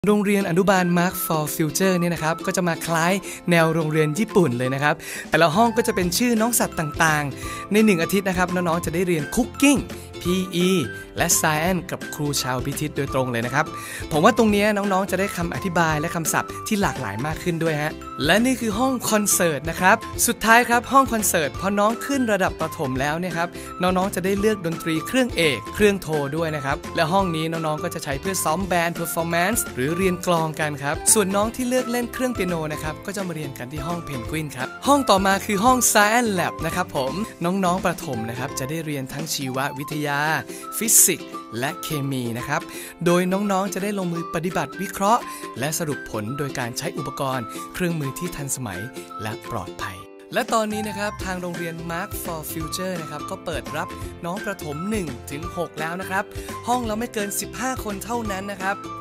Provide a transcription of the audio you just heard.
โรงเรียนอนุบาล Mark for Future เนี่ยนะครับก็จะมาคล้ายแนวโรงเรียนญี่ปุ่นเลยนะครับแต่ละห้องก็จะเป็นชื่อน้องสัตว์ต่างๆใน1 อาทิตย์นะครับน้องๆจะได้เรียนคุกกิ้ง PE และ Science กับครูชาวพิทิตโดยตรงเลยนะครับผมว่าตรงนี้น้องๆจะได้คำอธิบายและคำศัพท์ที่หลากหลายมากขึ้นด้วยฮะและนี่คือห้องคอนเสิร์ตนะครับสุดท้ายครับห้องคอนเสิร์ตพอน้องขึ้นระดับประถมแล้วเนี่ยครับน้องๆจะได้เลือกดนตรีเครื่องเอกเครื่องโทด้วยนะครับและห้องนี้น้องๆก็จะใช้เพื่อซ้อมแบนด์ performance หรือเรียนกลองกันครับส่วนน้องที่เลือกเล่นเครื่องเปียโนนะครับก็จะมาเรียนกันที่ห้องเพนกวินครับห้องต่อมาคือห้อง Science Lab นะครับผมน้องๆประถมนะครับจะได้เรียนทั้งชีววิทยาฟิสิกส์และเคมีนะครับโดยน้องๆจะได้ลงมือปฏิบัติวิเคราะห์และสรุปผลโดยการใช้อุปกรณ์เครื่องมือที่ทันสมัยและปลอดภัยและตอนนี้นะครับทางโรงเรียน Mark for Future นะครับก็เปิดรับน้องประถม1 ถึง 6แล้วนะครับห้องเราไม่เกิน15 คนเท่านั้นนะครับ